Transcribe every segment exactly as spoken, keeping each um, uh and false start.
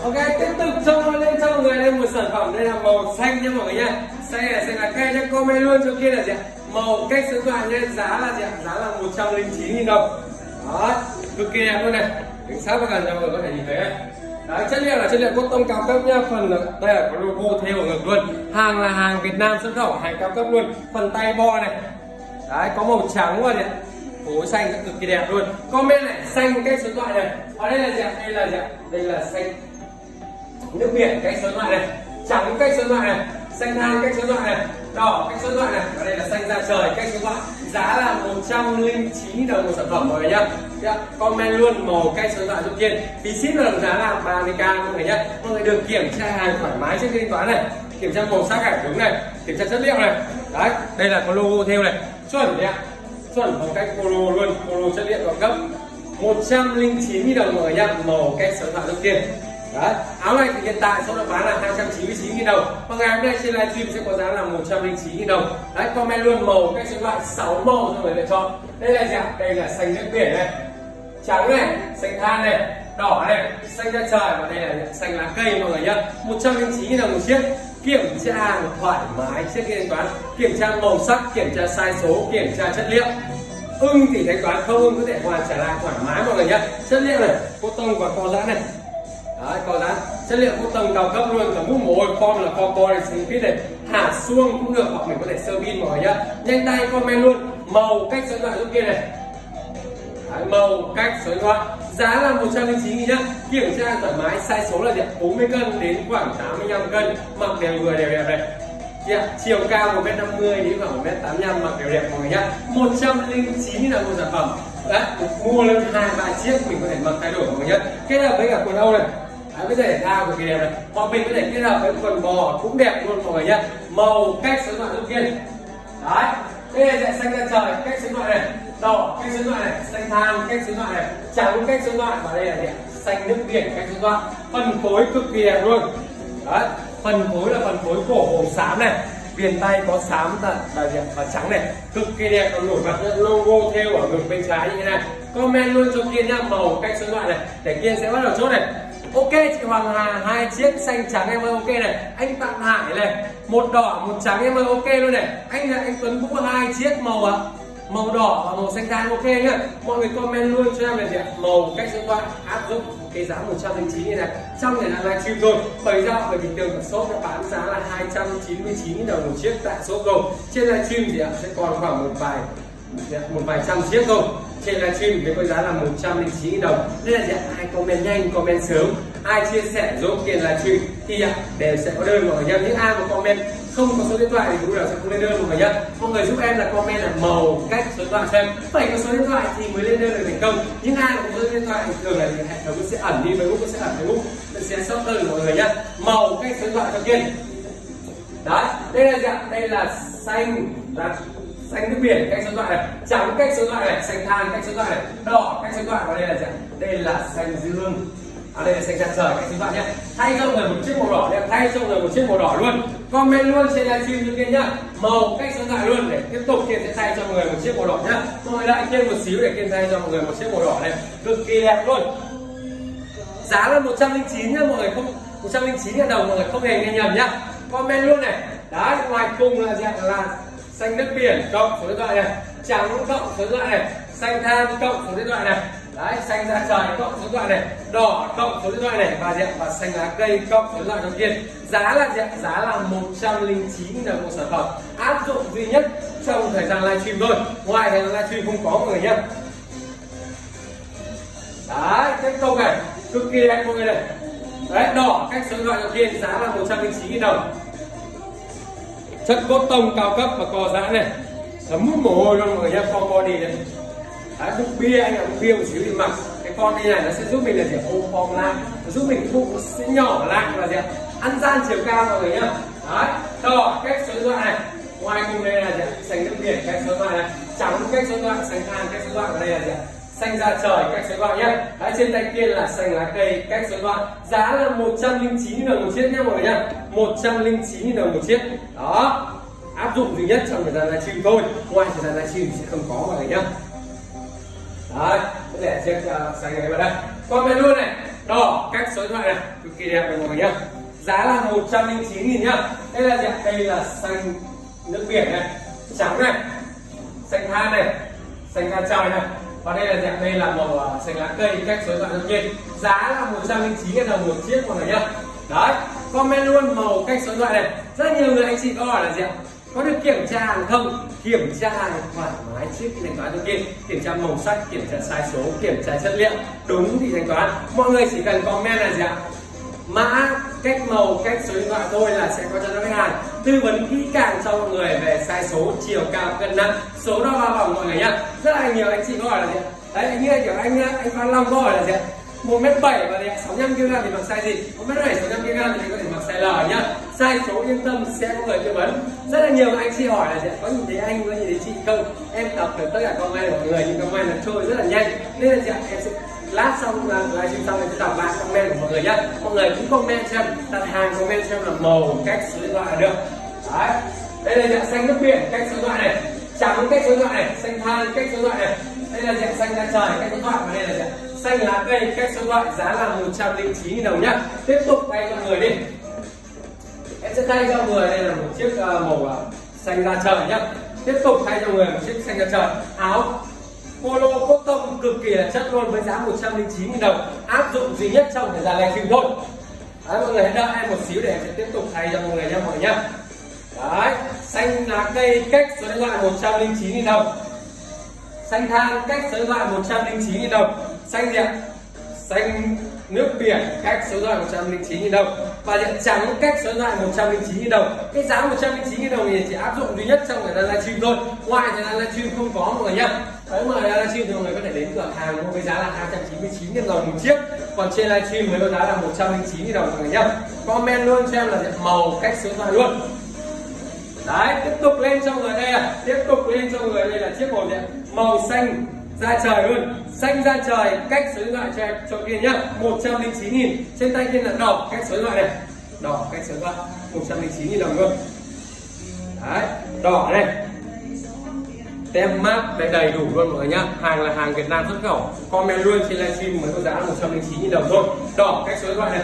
Ok, tiếp tục cho lên cho mọi người lên một sản phẩm, đây là màu xanh nha mọi người nha. Xanh là xanh lá cây nhá, comment luôn cho kia là gì ạ? Màu cách số điện thoại nha, giá là gì ạ? Giá là một trăm lẻ chín nghìn đồng. Đó, cực kỳ đẹp luôn này. Đứng sát vào gần cho mọi người có thể nhìn thấy đấy. Đấy, chất liệu là chất liệu cotton cao cấp nha. Phần đây là có logo theo ở ngực luôn. Hàng là hàng Việt Nam xuất khẩu, hàng cao cấp luôn. Phần tay bo này. Đấy, có màu trắng luôn này. Phối xanh cực kỳ đẹp luôn. Comment này, xanh cách số điện thoại này. Ở đây là gì ạ? Đây là gì ạ? Đây là xanh nước biển cách số điện thoại này, trắng cách số điện thoại này, xanh than cách số điện thoại này, đỏ cách số điện thoại này, và đây là xanh da trời cách số điện thoại. Giá là một trăm lẻ chín nghìn đồng một sản phẩm mọi người nhá. Comment luôn màu cách số điện thoại giúp Kiên. Phí ship là giá là ba mươi k mọi người nhá. Mọi người được kiểm tra hàng thoải mái trước khi thanh toán này, kiểm tra màu sắc này đúng này, kiểm tra chất liệu này. Đấy, đây là có logo theo này, chuẩn đấy ạ, chuẩn phong cách polo luôn, polo chất liệu cao cấp. một trăm lẻ chín nghìn đồng mọi người nhá, màu cách số điện thoại giúp Kiên. Đấy, áo này thì hiện tại số lượng bán là hai trăm chín mươi chín nghìn đồng, và ngày hôm nay trên livestream sẽ có giá là một trăm lẻ chín nghìn đồng. Đấy, comment luôn màu cách số điện thoại, sáu màu cho người lựa chọn. Đây là gì ạ? Đây là xanh nước biển này, trắng này, xanh than này, đỏ này, xanh da trời, và đây là xanh lá cây mọi người nhá. một trăm lẻ chín nghìn đồng một chiếc. Kiểm tra hàng thoải mái trước khi thanh toán, kiểm tra màu sắc, kiểm tra size số, kiểm tra chất liệu. Ưng thì thanh toán, không ưng có thể hoàn trả lại thoải mái mọi người nhá. Chất liệu này, cotton và co giãn này. Đấy, có giá chất liệu cotton cao cấp luôn, cả mút mồ hôi, form là form body fit này, thả xuông cũng được, hoặc mình có thể sơ pin mọi người nhá. Nhanh tay comment luôn màu cách số điện thoại giúp kia này. Đấy, màu cách số điện thoại, giá là một trăm lẻ chín nghìn nhá. Kiểm tra thoải mái, size số là gì? bốn mươi cân đến khoảng tám mươi lăm cân, mặc đều vừa đều đẹp này. Chiều cao một mét năm mươi đến khoảng một mét tám mươi lăm, mặc đều đẹp mọi người nhá. một trăm lẻ chín nghìn đồng một sản phẩm. Đấy, mua lên hai ba chiếc mình có thể mặc thay đổi mọi người nhá. Kết hợp với cả quần âu này, đấy, với thể thao cực kỳ đẹp này, hoặc mình có thể kết hợp với quần bò cũng đẹp luôn mọi người nhá. Màu cách số điện thoại giúp Kiên. Đấy, đây là dạng xanh da trời cách số điện thoại này, đỏ cách số điện thoại này, xanh than cách số điện thoại này, trắng cách số điện thoại, và đây là dạng xanh nước biển cách số điện thoại. Phần phối cực kỳ đẹp luôn. Đấy, phần phối là phần phối cổ màu xám này, viền tay có xám và và trắng này, cực kỳ đẹp, còn nổi bật logo theo ở ngực bên trái như thế này. Comment luôn cho Kiên nhá, màu cách số điện thoại này để Kiên sẽ bắt đầu chốt này. Ok, chị Hoàng Hà hai chiếc xanh trắng em ơi, ok này. Anh Phạm Hải này, một đỏ một trắng em ơi, ok luôn này. Anh là anh Tuấn Vũ hai chiếc màu ạ, màu đỏ và màu xanh than, ok nhá. Mọi người comment luôn cho em là gì ạ? Màu cách số điện thoại áp dụng cái giá một trăm lẻ chín nghìn này trong thời gian livestream thôi. Bởi ra bởi bình thường shop nó bán giá là hai trăm chín mươi chín nghìn đồng một chiếc tại shop rồi. Trên livestream thì ạ sẽ còn khoảng một vài một vài trăm chiếc thôi. Trên livestream với giá là một trăm lẻ chín nghìn đồng. Đây là gì ạ? Ai comment nhanh, comment sớm, ai chia sẻ giúp tiền livestream thì ạ đều sẽ có đơn mọi người nhá. Những ai mà comment không có số điện thoại thì cũng đều sẽ không lên đơn mọi người nhá. Mọi người giúp em là comment là màu cách số điện thoại cho em, phải có số điện thoại thì mới lên đơn được thành công. Những ai mà có số điện thoại thì thường là hệ thống sẽ ẩn đi Facebook, sẽ ẩn Facebook, nó sẽ sót đơn mọi người nhá. Màu cách số điện thoại cho Kiên. Đấy, đây là dạng đây là xanh là xanh nước biển cách số điện thoại này, trắng cách số điện thoại này, xanh than cách số điện thoại này, đỏ cách số điện thoại, và đây là dạng đây là xanh dương. À, đây là xanh da trời cách số điện thoại nhé. Thay cho người một chiếc màu đỏ nhé, thay cho người một chiếc màu đỏ luôn. Comment luôn trên livestream cho Kiên nhá, màu cách số điện thoại luôn để tiếp tục Kiên sẽ thay cho mọi người một chiếc màu đỏ nhá. Mọi người lại Kiên một xíu để Kiên thay cho mọi người một chiếc màu đỏ này, cực kỳ đẹp luôn. Giá là một trăm lẻ chín nhá mọi người, không một trăm lẻ chín nghìn đồng mọi người không hề nghe nhầm nhá. Comment luôn này. Đấy, ngoài cùng là dạng là xanh nước biển cộng số điện thoại này, trắng cộng số điện thoại này, xanh than cộng số điện thoại này. Đấy, xanh da trời cộng số điện thoại này, đỏ cộng số điện thoại này, và dạng và xanh lá cây cộng số điện thoại đầu tiên. Giá là dạng giá là một trăm lẻ chín nghìn đồng một sản phẩm, áp dụng duy nhất trong thời gian livestream thôi, ngoài thời gian livestream không có mọi người nhá. Đấy, tiếp tục này, cực kỳ đẹp mọi người này. Đấy, đỏ cách số điện thoại đầu tiên, giá là một trăm lẻ chín nghìn đồng. Chất cotton cao cấp và co giãn này, thấm mút mồ hôi luôn mọi người nhá, form body này. Đấy, bụng bia anh ạ, bụng bia một xíu thì mặc cái con này này nó sẽ giúp mình là gì? Ôm form lại, nó giúp mình cái bụng nó sẽ nhỏ lại và gì ạ? Ăn gian chiều cao mọi người nhá. Đấy, đỏ cách số điện thoại này, ngoài cùng đây là gì ạ? Xanh nước biển cách số điện thoại này, trắng cách số điện thoại, xanh than cách số điện thoại, và đây là gì ạ? Xanh da trời cách số điện thoại nhé. Đấy, trên tay kia là xanh lá cây cách số điện thoại, giá là một trăm lẻ chín nghìn đồng một chiếc nhé mọi người nhá, một trăm lẻ chín nghìn đồng một chiếc. Đó, áp dụng duy nhất trong thời gian livestream thôi, ngoài thời gian livestream sẽ không có mọi người nhá. Đấy, để chiếc uh, xanh này vào đây. Comment luôn này, Đỏ cách số điện thoại này cực kỳ đẹp mọi người nhá. Giá là một trăm linh chín nghìn nhá. Đây là gì? Đây là xanh nước biển này, trắng này, xanh than này, xanh da trời này. Và đây là dạng đây là màu xanh lá cây cách số điện thoại đương nhiên. Giá là một trăm linh chín nghìn đồng một chiếc mọi người nhá. Đấy, comment luôn màu cách số điện thoại này. Rất nhiều người anh chị có hỏi là gì ạ? Có được kiểm tra hàng không? Kiểm tra hàng thoải mái trước khi thanh toán ok. Kiểm tra màu sắc, kiểm tra sai số, kiểm tra chất liệu đúng thì thanh toán. Mọi người chỉ cần comment là gì ạ? Mã, cách màu, cách số điện thoại thôi là sẽ có cho khách hàng tư vấn kỹ càng cho mọi người về size số, chiều cao, cân nặng, số đo ba vòng mọi người nhá. Rất là nhiều anh chị có hỏi là gì? Đấy, như kiểu anh anh Phan Long có hỏi là gì? một mét bảy và sáu mươi lăm ki lô gam thì mặc size gì? một mét bảy sáu mươi lăm ki lô gam thì có thể mặc size L nhá. Size số yên tâm sẽ có người tư vấn. Rất là nhiều anh chị hỏi là gì? Có nhìn thấy anh, có nhìn thấy chị không? Em đọc được tất cả comment của mọi người nhưng comment là trôi rất là nhanh. Nên là gì? Em sẽ lát xong livestream xong em sẽ đọc lại comment của mọi người nhá. Mọi người cũng comment xem, đặt hàng comment xem là màu, cách số điện thoại là được. Đấy. Đây là dạng xanh nước biển cách số điện thoại này, trắng cách số điện thoại này, xanh than cách số điện thoại này. Đây là dạng xanh da trời cách số điện thoại và đây là dạng xanh lá cây cách số điện thoại. Giá là một trăm linh chín nghìn đồng nhá. Tiếp tục thay cho người đi. Em sẽ thay cho người đây là một chiếc uh, màu uh, xanh da trời nhá. Tiếp tục thay cho người một chiếc xanh da trời. Áo polo cotton cực kỳ là chất luôn với giá một trăm linh chín nghìn đồng, áp dụng duy nhất trong thời gian livestream thôi. Đấy, mọi người hãy đợi em một xíu để em sẽ tiếp tục thay cho mọi người nhé mọi người nhá. Đấy, xanh lá cây cách số điện thoại một trăm linh chín nghìn đồng, xanh than cách số điện thoại một trăm linh chín nghìn đồng, xanh gì ạ? Xanh nước biển cách số điện thoại một trăm linh chín nghìn đồng và dạng trắng cách số điện thoại một trăm linh chín nghìn đồng. Cái giá một trăm linh chín nghìn đồng thì chỉ áp dụng duy nhất trong thời gian livestream thôi, ngoài thời gian livestream không có mọi người nhá. Đấy, mà livestream thì mọi người có thể đến cửa hàng mua với giá là hai trăm chín mươi chín nghìn đồng một chiếc, còn trên livestream mới có giá là một trăm linh chín nghìn đồng mọi người nhá. Comment luôn cho em là màu cách số điện thoại luôn. Đấy, tiếp tục lên cho người đây à, tiếp tục lên cho người đây là chiếc màu này, màu xanh da trời luôn, xanh da trời cách số điện thoại cho em cho kia nhá, một trăm linh chín nghìn. Trên tay kia là đỏ cách số điện thoại này, đỏ cách số điện thoại một trăm linh chín nghìn đồng luôn. Đấy, đỏ này, tem mát đầy đầy đủ luôn mọi người nhá. Hàng là hàng Việt Nam xuất khẩu. Comment luôn trên livestream mới có giá là một trăm linh chín nghìn đồng thôi. Đỏ cách số điện thoại này.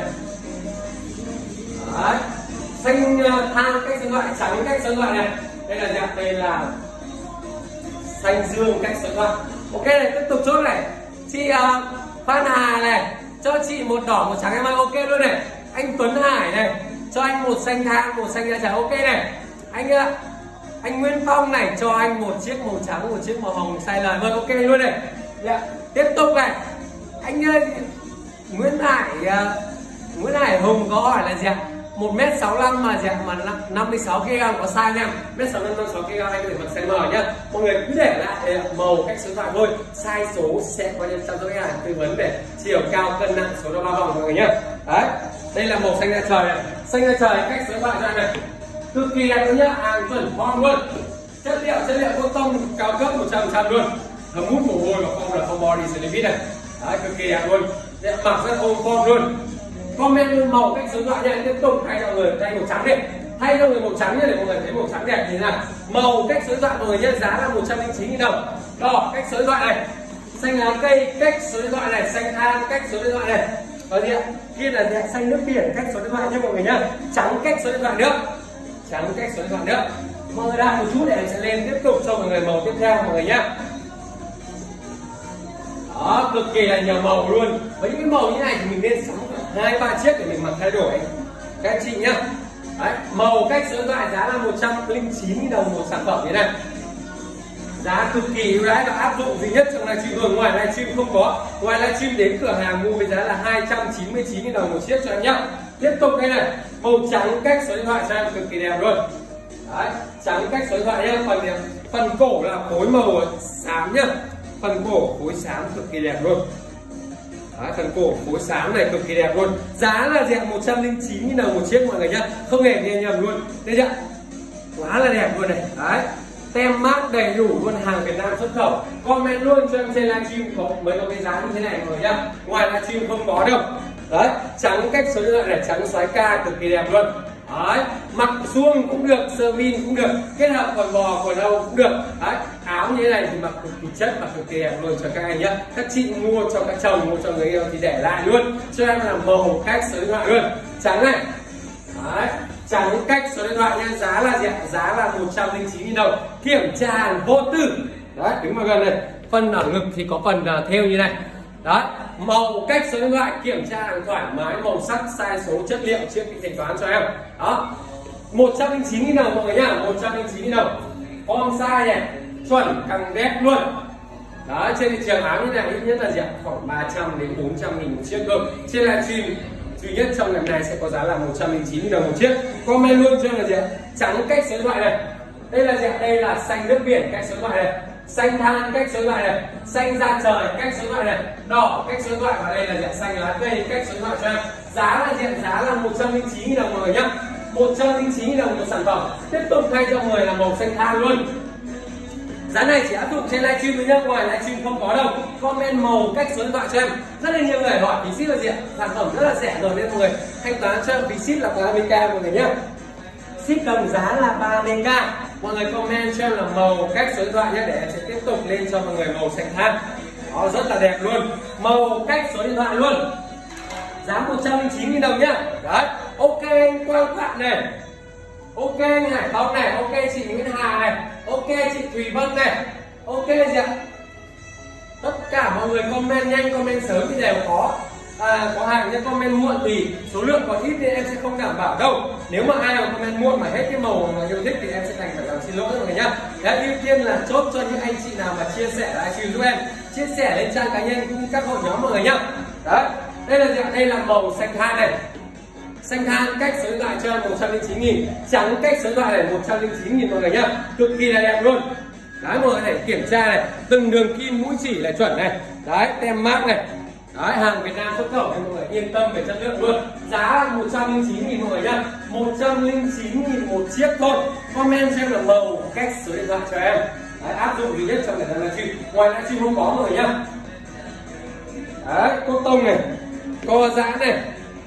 Đấy, xanh than cách số điện thoại, trắng cách số điện thoại này. Đây là dạng đây là xanh dương cách số điện thoại. Ok này, tiếp tục chốt này. Chị uh, Phan Hà này, cho chị một đỏ một trắng em ơi, ok luôn này. Anh Tuấn Hải này, cho anh một xanh than một xanh da trời, ok này. Anh uh, anh Nguyễn Phong này, cho anh một chiếc màu trắng một chiếc màu hồng size L, vâng ok luôn này. Yeah. Tiếp tục này, anh uh, Nguyễn Hải uh, Nguyễn Hải Hùng có hỏi là gì ạ? một mét sáu mươi lăm mà gì ạ? Mà năm mươi sáu ki lô gam có size em. một mét sáu mươi lăm năm mươi sáu ki lô gam anh có thể mặc size M nhá. Mọi người cứ để lại màu cách số điện thoại thôi. Size số sẽ có nhân trong cho khách hàng tư vấn về chiều cao, cân nặng, số đo ba vòng mọi người nhá. Đấy. Đây là màu xanh da trời này. Xanh da trời cách số điện thoại cho anh này. Cực kỳ đẹp luôn nhá, hàng chuẩn form luôn. Chất liệu chất liệu cotton cao cấp một trăm phần trăm luôn. Thấm hút mồ hôi và không là không body slim này. Đấy, cực kỳ đẹp luôn. Đẹp mặc rất ôm form luôn. Comment luôn màu cách số điện thoại nha. Tiếp tục thay cho người thay màu trắng đi, thay cho người màu trắng nhé để mọi người thấy màu trắng đẹp như thế nào. Màu cách số điện thoại mọi người nhé, giá là một trăm linh chín nghìn đồng. Đỏ cách số điện thoại này, xanh lá cây cách số điện thoại này, xanh than cách số điện thoại này. Và gì ạ? Kia là dạng xanh nước biển cách số điện thoại nhé mọi người nhá. Trắng cách số điện thoại nữa, trắng cách số điện thoại nữa. Mọi người đợi một chút để em sẽ lên tiếp tục cho mọi người màu tiếp theo mọi người nhá. Đó, cực kỳ là nhiều màu luôn. Với những cái màu như này thì mình nên sắm hai ba chiếc để mình mặc thay đổi các anh chị nhá. Đấy, màu cách số điện thoại giá là một trăm linh chín nghìn đồng một sản phẩm như này. Giá cực kỳ ưu đãi và áp dụng duy nhất trong livestream thôi, ngoài livestream không có. Ngoài livestream đến cửa hàng mua với giá là hai trăm chín mươi chín nghìn đồng một chiếc cho em nhá. Tiếp tục đây này, màu trắng cách số điện thoại cho em cực kỳ đẹp luôn. Đấy, trắng cách số điện thoại nhá. Phần phần cổ là phối màu xám nhá. Phần cổ phối xám cực kỳ đẹp luôn. Đấy, phần cổ phối xám này cực kỳ đẹp luôn. Giá là gì ạ? một trăm linh chín nghìn đồng một chiếc mọi người nhá. Không hề nghe nhầm luôn. Đây chưa? Quá là đẹp luôn này. Đấy. Tem mát đầy đủ luôn, hàng Việt Nam xuất khẩu. Comment luôn cho em trên livestream có mới có cái giá như thế này mọi người nhá. Ngoài livestream không có đâu. Đấy, trắng cách số điện thoại này, trắng xoái ca cực kỳ đẹp luôn. Đấy, mặc suông cũng được, sơ min cũng được, kết hợp quần bò quần âu cũng được. Đấy, áo áo như thế này thì mặc cực kỳ chất và cực kỳ đẹp luôn cho các anh nhé. Các chị mua cho các chồng, mua cho người yêu thì để lại luôn cho em là màu cách số điện thoại luôn. Trắng này. Đấy, trắng cách số điện thoại nha. Giá là gì ạ? Giá là một trăm linh chín nghìn đồng. Kiểm tra hàng vô tư. Đấy, đứng vào gần này. Phần ở ngực thì có phần uh, thêu như này. Đấy, màu cách số điện thoại, kiểm tra hàng thoải mái, màu sắc, size số, chất liệu chưa bị thanh toán cho em. Đó, một trăm linh chín nghìn đồng mọi người nhá, một trăm linh chín nghìn đồng. Form size này, chuẩn căng đét luôn. Đó, trên thị trường áo như này ít nhất là gì ạ? Khoảng ba trăm đến bốn trăm nghìn một chiếc cơ. Trên livestream duy nhất trong ngày này sẽ có giá là một trăm linh chín nghìn đồng một chiếc. Comment luôn cho em là gì ạ? Trắng cách số điện thoại này. Đây là gì ạ? Đây là xanh nước biển cách số điện thoại này. Xanh than cách số điện thoại này, xanh da trời cách số điện thoại này, đỏ cách số điện thoại, và đây là diện xanh lá cây cách số điện thoại cho em. Giá là diện giá là một trăm linh chín nghìn đồng mọi người nhá. một trăm linh chín nghìn đồng một sản phẩm. Tiếp tục thay cho người là màu xanh than luôn. Giá này chỉ áp dụng trên livestream thôi nhá, ngoài livestream không có đâu. Comment màu cách số điện thoại cho em. Rất là nhiều người hỏi phí ship là gì ạ? Sản phẩm rất là rẻ rồi nên mọi người thanh toán cho em phí ship là ba mươi k mọi người nhá. Ship đồng giá là ba mươi k. Mọi người comment cho em là màu cách số điện thoại nhé, để em sẽ tiếp tục lên cho mọi người màu xanh than. Đó, rất là đẹp luôn. Màu cách số điện thoại luôn. Giá một trăm linh chín nghìn đồng nhá. Đấy, ok anh Quang Phạm này. Ok anh Hải Phong này, ok chị Nguyễn Hà này, ok chị Thùy Vân này. Ok gì ạ? Tất cả mọi người comment nhanh, comment sớm thì đều có. À, có hàng nhưng comment muộn thì số lượng còn ít nên em sẽ không đảm bảo đâu. Nếu mà ai mà comment muộn mà hết cái màu mà yêu thích thì em sẽ thành phải làm xin lỗi mọi người nhá. Đấy, ưu tiên là chốt cho những anh chị nào mà chia sẻ livestream giúp em, chia sẻ lên trang cá nhân cũng như các hội nhóm mọi người nhá. Đấy, đây là gì ạ? Đây là màu xanh than này. Xanh than cách số điện thoại cho em một trăm linh chín nghìn, trắng cách số điện thoại này một trăm linh chín nghìn mọi người nhá. Cực kỳ là đẹp luôn. Đấy, mọi người hãy kiểm tra này, từng đường kim mũi chỉ là chuẩn này. Đấy, tem mác này. Đấy, hàng Việt Nam xuất khẩu nên mọi người yên tâm về chất lượng luôn. Giá là một trăm linh chín nghìn mọi người nhá. một trăm linh chín nghìn một chiếc thôi. Comment cho em là màu cách số điện thoại cho em. Đấy, áp dụng duy nhất trong thời gian livestream. Ngoài livestream không có mọi người nhá. Đấy, cô tông này, co giãn này,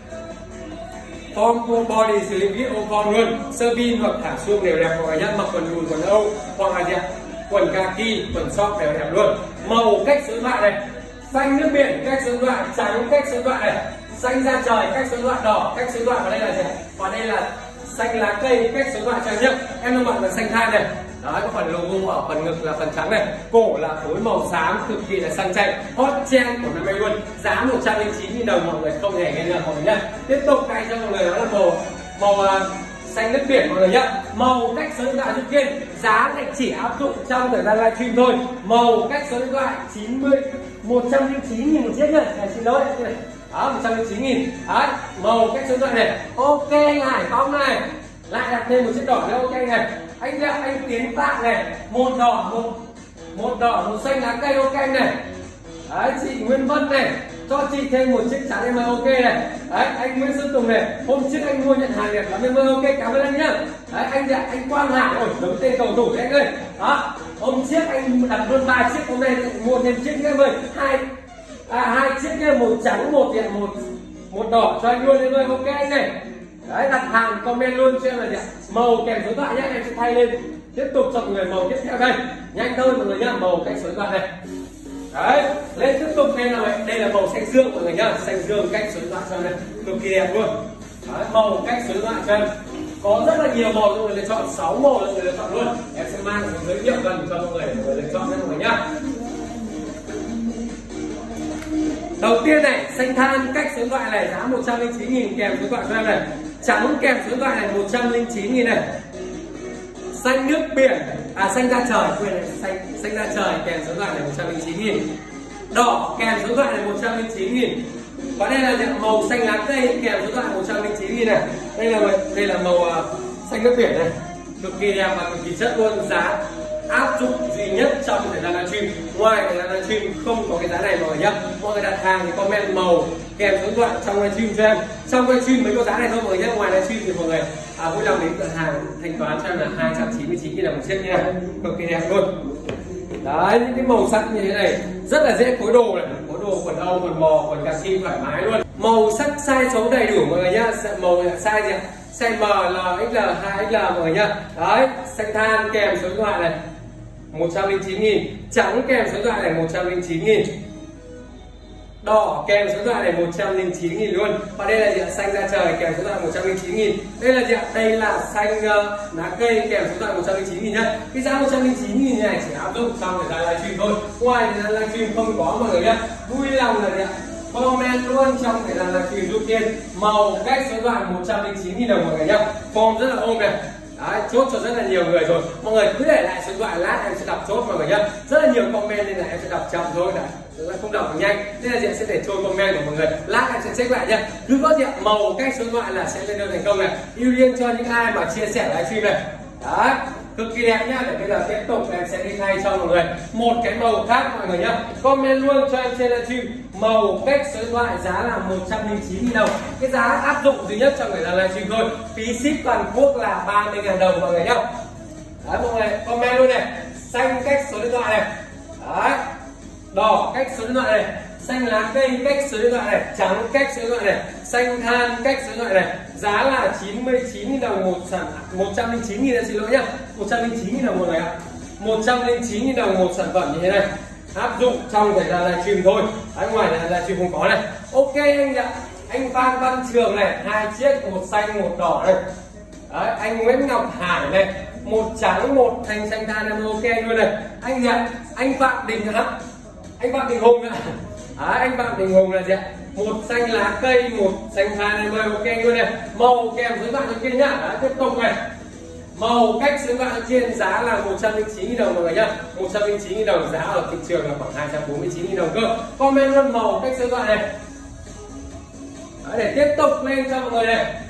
form full body slim fit ô con luôn. Sơ bin hoặc thả suông đều đẹp mọi người nhá. Mặc quần đùi, quần âu hoặc là gì ạ? Quần kaki, quần short đều đẹp luôn. Màu cách số điện thoại này. Xanh nước biển cách số điện thoại, trắng cách số điện thoại này, xanh da trời cách số điện thoại, đỏ cách số điện thoại, và đây là gì? Và đây là xanh lá cây cách số điện thoại cho em nhé. Em đang mặc là xanh than này. Đấy, có phần logo ở phần ngực là phần trắng này, cổ là phối màu xám cực kỳ là sang chảnh, hot trend của năm nay luôn. Giá một trăm linh chín nghìn đồng mọi người không hề nghe nhầm mọi người nhá. Tiếp tục thay cho mọi người đó là màu màu uh, xanh nước biển mọi người nhá. Màu cách số điện thoại trước kia, giá này chỉ áp dụng trong thời gian livestream thôi. Màu cách số điện thoại chín mươi một trăm linh chín nghìn một chiếc nhá. À, xin lỗi. Đó, một trăm linh chín nghìn. Đấy, màu cách số điện thoại này. Ok anh Hải Phong này. Lại đặt thêm một chiếc đỏ nữa, ok này. Anh ạ, anh Tiến Phạm này, một đỏ, một một đỏ, một xanh lá cây, ok này. Đấy, chị Nguyên Vân này, cho chị thêm một chiếc trắng em ơi, ok này. Đấy, anh Nguyễn Xuân Tùng này, hôm trước anh mua nhận hàng đẹp lắm em ơi, ok, cảm ơn anh nhá. Đấy, anh dạ, anh Quang Hải, ôi, giống tên cầu thủ đấy anh ơi. Đó, hôm trước anh đặt luôn ba chiếc, hôm nay mua thêm chiếc nữa em ơi, hai à, hai chiếc nhá, một trắng, một điện, một một đỏ cho anh luôn em ơi, ok anh này. Đấy, đặt hàng comment luôn cho em là gì ạ? Màu kèm số điện thoại nhé, em sẽ thay lên. Tiếp tục cho mọi người màu tiếp theo đây. Nhanh thôi mọi người nhá, màu cách số điện thoại này. Đấy, lên tiếp tục đây là đây là màu xanh dương mọi người nhá, xanh dương cách số điện thoại cho em này, cực kỳ đẹp luôn. Đấy, màu cách số điện thoại cho em. Có rất là nhiều màu cho mọi người lựa chọn, sáu màu cho mọi người lựa chọn luôn. Em sẽ mang giới thiệu gần cho mọi người để mọi người lựa chọn nhé mọi người nhá. Đầu tiên này, xanh than cách số điện thoại này giá một trăm linh chín nghìn kèm số điện thoại cho em này. Trắng kèm số điện thoại này một trăm linh chín nghìn này. Xanh nước biển, à xanh da trời, quên này, xanh xanh da trời kèm số điện thoại này một trăm linh chín nghìn. Đỏ kèm số điện thoại này một trăm linh chín nghìn. Và đây là màu xanh lá cây kèm số điện thoại một trăm linh chín nghìn này. Đây là đây là màu uh, xanh nước biển này. Cực kỳ đẹp và cực kỳ chất luôn, giá áp dụng duy nhất trong thời gian livestream. Ngoài thời gian livestream không có cái giá này mọi người nhá. Mọi người đặt hàng thì comment màu kèm số điện thoại trong livestream cho em. Trong livestream mới có giá này thôi mọi người nhé. Ngoài livestream thì mọi người à, vui lòng đến cửa hàng thanh toán cho em là hai trăm chín mươi chín nghìn đồng một chiếc nha. Cực kỳ đẹp luôn. Đấy, những cái màu sắc như thế này rất là dễ phối đồ này, phối đồ quần âu, quần bò, quần kaki thoải mái luôn. Màu sắc size số đầy đủ mọi người nhá. Màu size gì ạ? Size M, L, ích lờ, hai ích lờ mọi người nhá. Đấy, xanh than kèm số điện thoại này một trăm lẻ chín nghìn, trắng kèm số điện thoại này một trăm lẻ chín nghìn, đỏ kèm số điện thoại này một trăm lẻ chín nghìn luôn. Và đây là gì ạ? Xanh da trời kèm số điện thoại một trăm lẻ chín nghìn. Đây là gì ạ? Đây là xanh uh, lá cây kèm số điện thoại một trăm lẻ chín nghìn nhá. Cái giá một trăm lẻ chín nghìn này chỉ áp dụng trong thời gian livestream thôi. Ngoài thời gian livestream không có mọi người nhá. Vui lòng là gì ạ? Comment luôn trong thời gian livestream giúp Kiên màu cách số điện thoại một trăm lẻ chín nghìn đồng mọi người nhá. Form rất là ôm này. Đấy, chốt cho rất là nhiều người rồi. Mọi người cứ để lại số điện thoại, lát em sẽ đọc chốt mọi người nhá. Rất là nhiều comment nên là em sẽ đọc chậm thôi này, không đọc nhanh nên là chị sẽ để trôi comment của mọi người, lát em sẽ check lại nhá. Cứ có chuyện màu cách số điện thoại là sẽ lên đơn thành công này, ưu tiên cho những ai mà chia sẻ livestream này. Đấy, cực kỳ đẹp nhá. Để bây giờ tiếp tục em sẽ đi thay cho mọi người một cái màu khác mọi người nhá. Comment luôn cho em trên livestream màu cách số điện thoại, giá là một trăm lẻ chín nghìn đồng. Cái giá áp dụng duy nhất trong thời gian livestream thôi. Phí ship toàn quốc là ba mươi nghìn đồng mọi người nhá. Đấy, mọi người comment luôn này. Xanh cách số điện thoại này. Đấy, đỏ cách số điện thoại này, xanh lá cây cách số điện thoại này, trắng cách số điện thoại này, xanh than cách số điện thoại này. Giá là chín mươi chín nghìn đồng một sản một trăm lẻ chín nghìn, xin lỗi nhá, một trăm lẻ chín nghìn đồng một người ạ. một trăm lẻ chín nghìn đồng một sản phẩm như thế này. Áp dụng trong thời gian livestream thôi. Ở ngoài thời gian livestream không có này. Ok anh ạ. Anh Phan Văn Trường này, hai chiếc, một xanh một đỏ này. Đấy, anh Nguyễn Ngọc Hải này, một trắng một thanh xanh than em ok luôn này. Anh gì ạ? Anh Phạm Đình Hắc, anh Phạm Đình Hùng ạ. Đấy, anh Phạm Đình Hùng là gì ạ? Một xanh lá cây, một xanh than em ơi ok luôn này. Màu kèm số điện thoại cho kia nhá. Đấy, tiếp tục này. Màu cách số điện thoại trên giá là một trăm lẻ chín nghìn đồng mọi người nhá. một trăm lẻ chín nghìn đồng, giá ở thị trường là khoảng hai trăm bốn mươi chín nghìn đồng cơ. Comment luôn màu cách số điện thoại này. Đấy, để tiếp tục lên cho mọi người này.